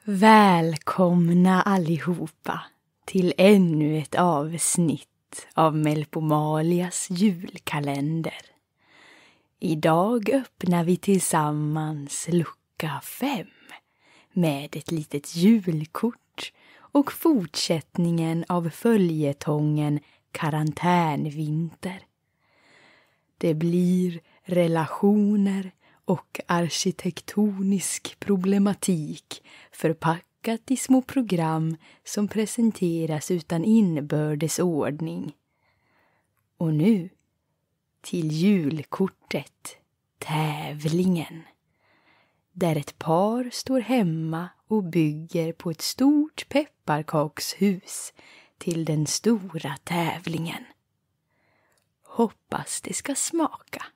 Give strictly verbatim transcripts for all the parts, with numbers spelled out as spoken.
Välkomna allihopa till ännu ett avsnitt av Melpomalias julkalender. Idag öppnar vi tillsammans lucka fem med ett litet julkort och fortsättningen av följetongen Karantänvinter. Det blir relationer och arkitektonisk problematik förpackat i små program som presenteras utan inbördes ordning. Och nu till julkortet, tävlingen. Där ett par står hemma och bygger på ett stort pepparkakshus till den stora tävlingen. Hoppas det ska smaka.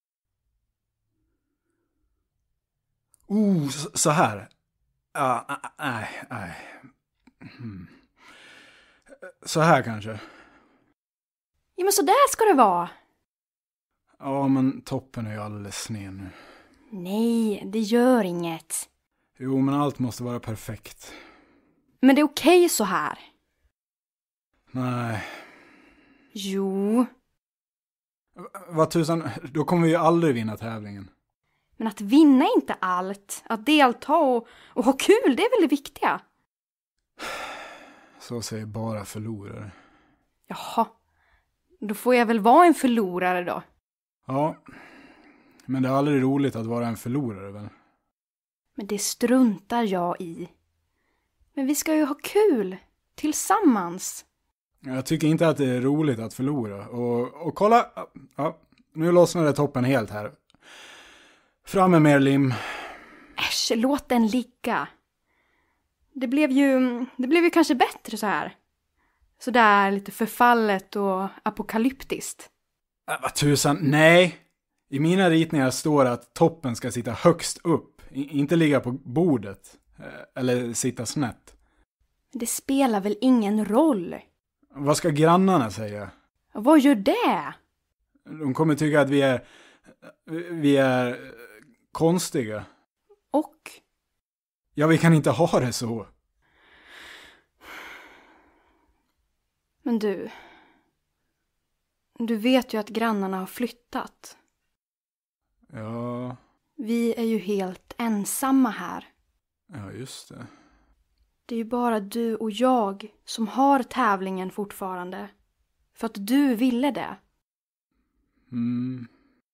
Oh, så, så här. Ja, uh, nej, nej. Hmm. Så här kanske. Ja, men så där ska det vara. Ja, men toppen är ju alldeles sned nu. Nej, det gör inget. Jo, men allt måste vara perfekt. Men det är okej så här. Nej. Jo. V- vad tusan, då kommer vi ju aldrig vinna tävlingen. Men att vinna är inte allt. Att delta och, och ha kul, det är väl det viktiga. Så säger bara förlorare. Jaha. Då får jag väl vara en förlorare då. Ja. Men det är aldrig roligt att vara en förlorare, väl? Men det struntar jag i. Men vi ska ju ha kul. Tillsammans. Jag tycker inte att det är roligt att förlora. Och, och kolla. Ja, nu lossnade toppen helt här. Fram med mer lim. Äsch, låt den ligga. Det blev ju, det blev ju kanske bättre så här. Så där lite förfallet och apokalyptiskt. Äh, vad tusan, nej. I mina ritningar står att toppen ska sitta högst upp. I, inte ligga på bordet. Eller sitta snett. Det spelar väl ingen roll. Vad ska grannarna säga? Vad gör det? De kommer tycka att vi är... Vi är konstiga. Och? Ja, vi kan inte ha det så. Men du. Du vet ju att grannarna har flyttat. Ja. Vi är ju helt ensamma här. Ja, just det. Det är ju bara du och jag som har tävlingen fortfarande. För att du ville det. Mm.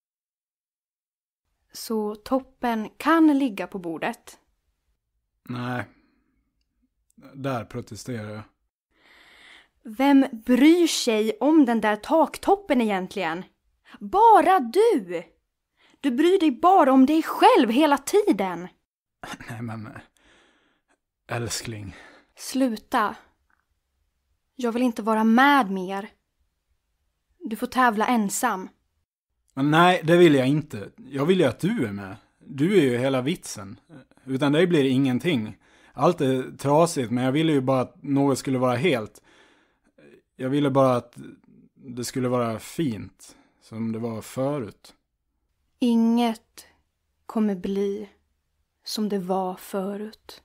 Så toppen kan ligga på bordet. Nej. Där protesterar jag. Vem bryr sig om den där taktoppen egentligen? Bara du! Du bryr dig bara om dig själv hela tiden. Nej, men... Älskling. Sluta. Jag vill inte vara med mer. Du får tävla ensam. Men nej, det vill jag inte. Jag vill ju att du är med. Du är ju hela vitsen. Utan dig blir det ingenting. Allt är trasigt, men jag ville ju bara att något skulle vara helt. Jag ville bara att det skulle vara fint. Som det var förut. Inget kommer bli som det var förut.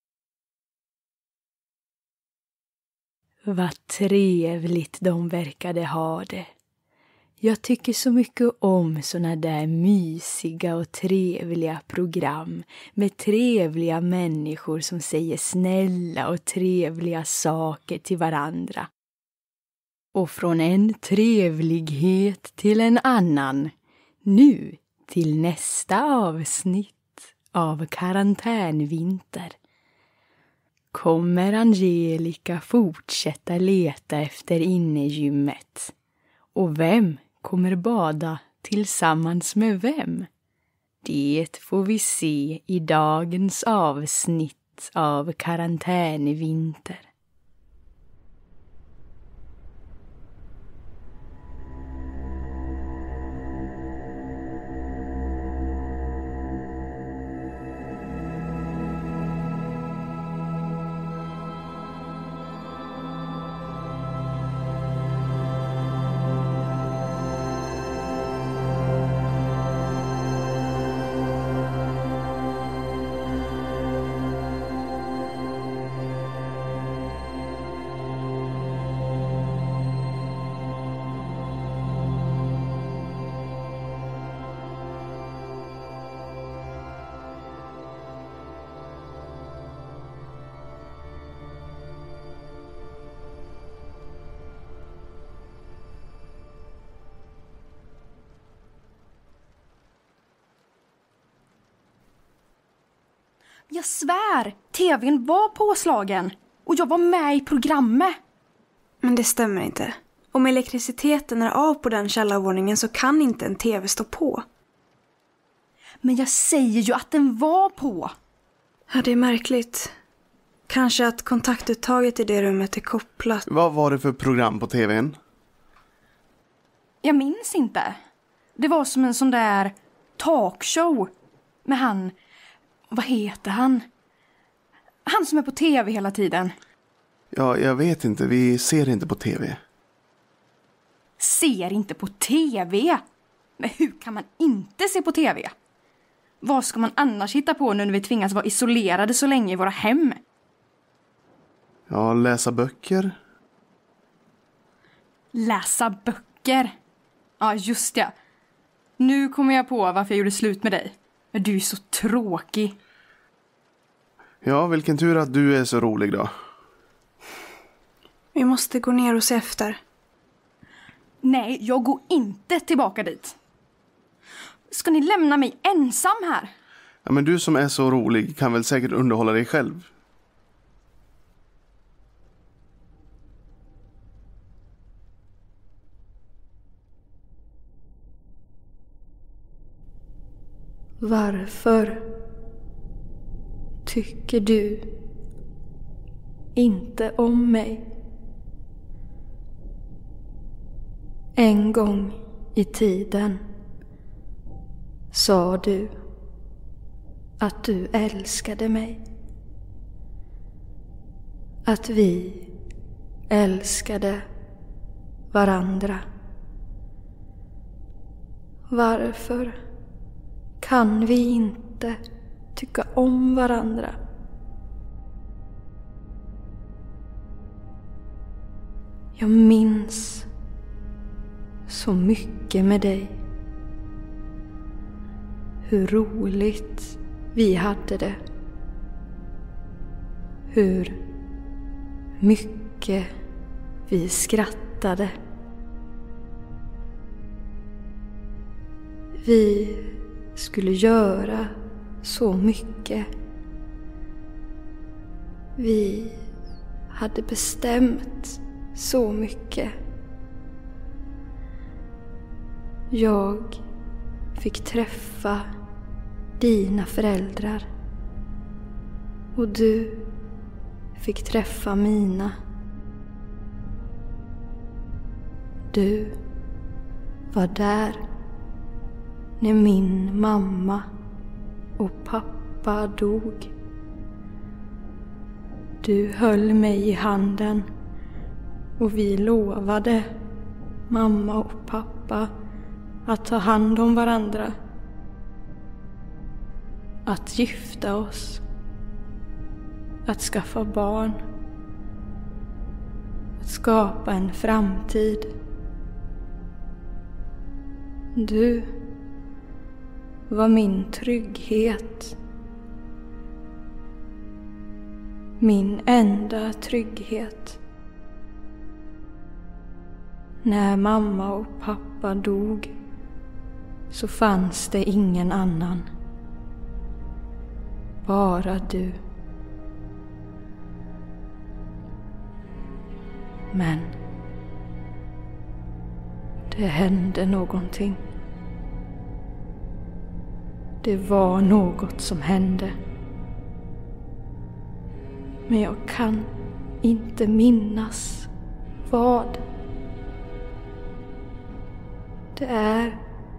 Vad trevligt de verkade ha det. Jag tycker så mycket om såna där mysiga och trevliga program med trevliga människor som säger snälla och trevliga saker till varandra. Och från en trevlighet till en annan, nu till nästa avsnitt av Karantänvinter. Kommer Angelica fortsätta leta efter innegymmet? Och vem kommer bada tillsammans med vem? Det får vi se i dagens avsnitt av Karantänvinter. Jag svär, tvn var påslagen och jag var med i programmet. Men det stämmer inte. Om elektriciteten är av på den källarvåningen så kan inte en tv stå på. Men jag säger ju att den var på. Ja, det är märkligt. Kanske att kontaktuttaget i det rummet är kopplat. Vad var det för program på tvn? Jag minns inte. Det var som en sån där talkshow med han... Vad heter han? Han som är på tv hela tiden. Ja, jag vet inte. Vi ser inte på tv. Ser inte på tv? Men hur kan man inte se på tv? Vad ska man annars hitta på nu när vi tvingas vara isolerade så länge i våra hem? Ja, läsa böcker. Läsa böcker? Ja, just det. Nu kommer jag på varför jag gjorde slut med dig. Men du är så tråkig. Ja, vilken tur att du är så rolig då. Vi måste gå ner och se efter. Nej, jag går inte tillbaka dit. Ska ni lämna mig ensam här? Ja, men du som är så rolig kan väl säkert underhålla dig själv. Varför tycker du inte om mig? En gång i tiden sa du att du älskade mig. Att vi älskade varandra. Varför kan vi inte tycka om varandra? Jag minns så mycket med dig. Hur roligt vi hade det. Hur mycket vi skrattade. Vi skulle göra så mycket. Vi hade bestämt så mycket. Jag fick träffa dina föräldrar och du fick träffa mina. Du var där när min mamma och pappa dog. Du höll mig i handen och vi lovade, mamma och pappa, att ta hand om varandra. Att gifta oss. Att skaffa barn. Att skapa en framtid. Du var min trygghet. Min enda trygghet. När mamma och pappa dog så fanns det ingen annan. Bara du. Men det hände någonting. Det var något som hände. Men jag kan inte minnas vad. Det är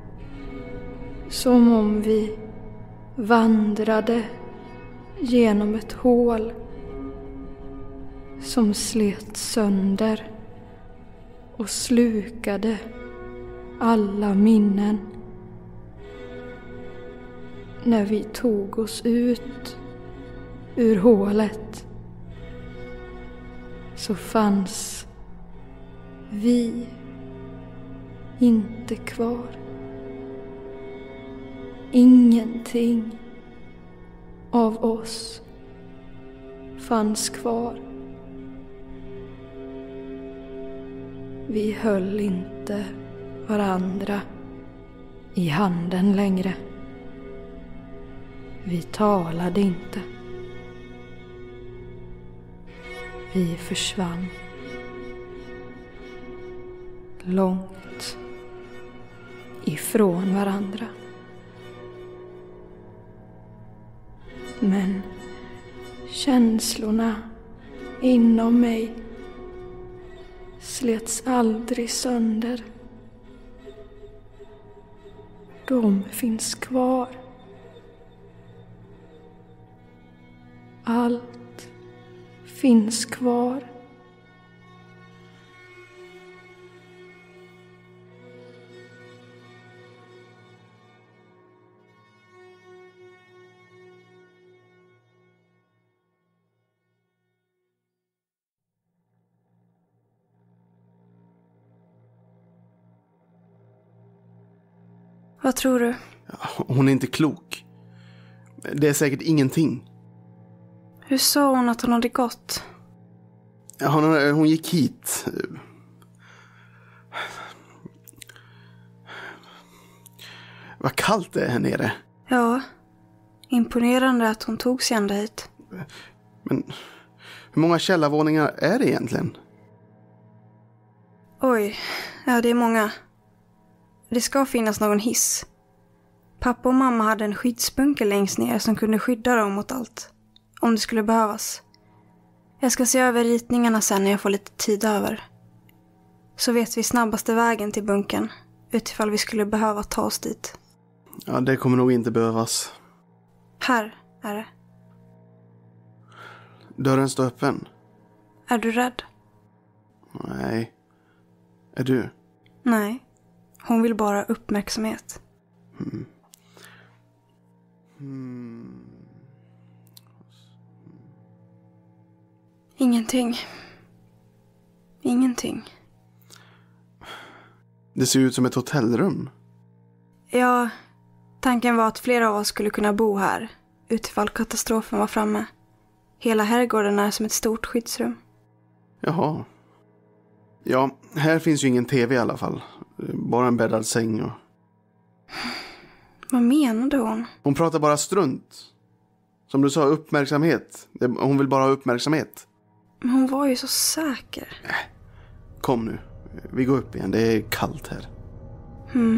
som om vi vandrade genom ett hål som slet sönder och slukade alla minnen. När vi tog oss ut ur hålet så fanns vi inte kvar. Ingenting av oss fanns kvar. Vi höll inte varandra i handen längre. Vi talade inte. Vi försvann. Långt ifrån varandra. Men känslorna inom mig slets aldrig sönder. De finns kvar. Allt finns kvar. Vad tror du? Hon är inte klok. Det är säkert ingenting. Hur sa hon att hon hade gått? Hon, hon gick hit. Vad kallt det är här nere. Ja, imponerande att hon tog sig ända hit. Men hur många källarvåningar är det egentligen? Oj, ja det är många. Det ska finnas någon hiss. Pappa och mamma hade en skyddsbunker längst ner som kunde skydda dem mot allt. Om det skulle behövas. Jag ska se över ritningarna sen när jag får lite tid över. Så vet vi snabbaste vägen till bunkern. Utifall vi skulle behöva ta oss dit. Ja, det kommer nog inte behövas. Här är det. Dörren står öppen. Är du rädd? Nej. Är du? Nej. Hon vill bara uppmärksamhet. Mm. Mm. Ingenting. Ingenting. Det ser ut som ett hotellrum. Ja, tanken var att flera av oss skulle kunna bo här. Utifall katastrofen var framme. Hela herrgården är som ett stort skyddsrum. Jaha. Ja, här finns ju ingen tv i alla fall. Bara en bäddad säng och... Vad menade hon? Hon pratar bara strunt. Som du sa, uppmärksamhet. Hon vill bara ha uppmärksamhet. Men hon var ju så säker. Kom nu. Vi går upp igen. Det är kallt här. Hmm.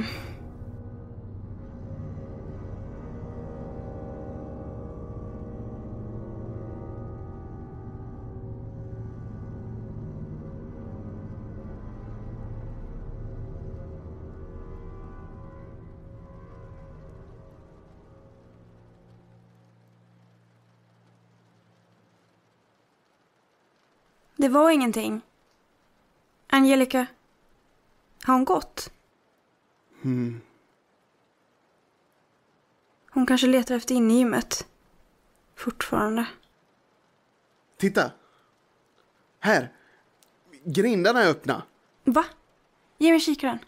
Det var ingenting. Angelica. Har hon gått? Mm. Hon kanske letar efter inne i gymmet. Fortfarande. Titta. Här. Grindarna är öppna. Va? Ge mig kikaren.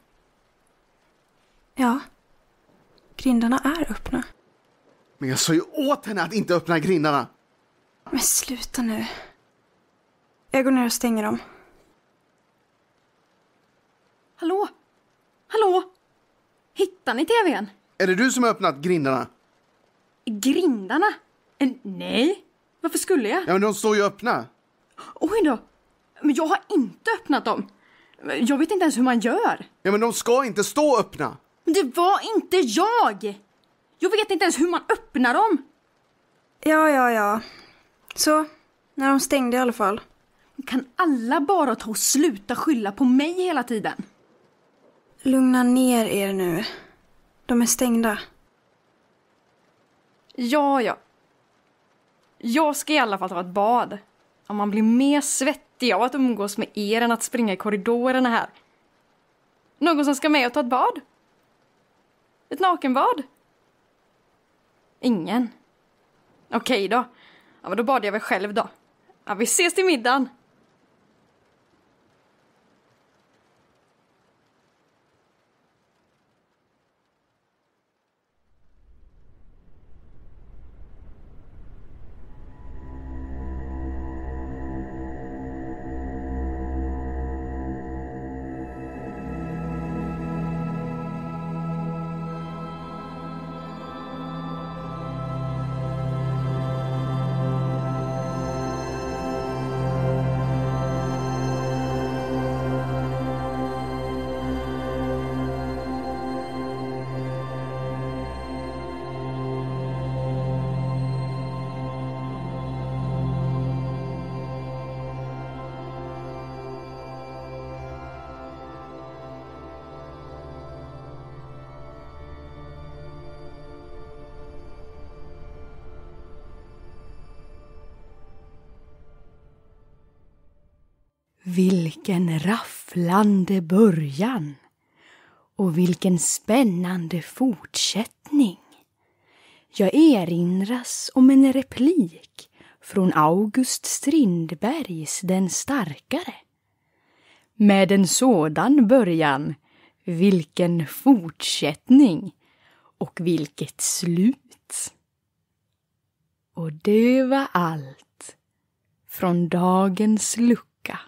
Ja. Grindarna är öppna. Men jag sa ju åt henne att inte öppna grindarna. Men sluta nu. Jag går ner och stänger dem. Hallå? Hallå? Hittar ni tvn? Är det du som har öppnat grindarna? Grindarna? En, nej. Varför skulle jag? Ja, men de står ju öppna. Oj då. Men jag har inte öppnat dem. Jag vet inte ens hur man gör. Ja, men de ska inte stå öppna. Men det var inte jag. Jag vet inte ens hur man öppnar dem. Ja, ja, ja. Så, när de stängde i alla fall. Kan alla bara ta och sluta skylla på mig hela tiden? Lugna ner er nu. De är stängda. Ja, ja. Jag ska i alla fall ta ett bad. Om man blir mer svettig av att umgås med er än att springa i korridorerna här. Någon som ska med och ta ett bad? Ett nakenbad? Ingen. Okej då. Ja, men då badar jag väl själv då. Ja, vi ses till middagen. Vilken rafflande början och vilken spännande fortsättning. Jag erinras om en replik från August Strindbergs Den starkare. Med en sådan början, vilken fortsättning och vilket slut. Och det var allt från dagens lucka.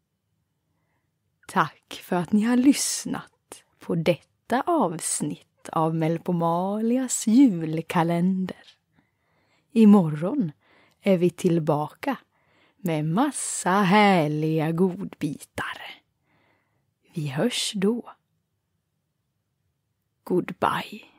Tack för att ni har lyssnat på detta avsnitt av Melpomalias julkalender. Imorgon är vi tillbaka med massa härliga godbitar. Vi hörs då. Goodbye.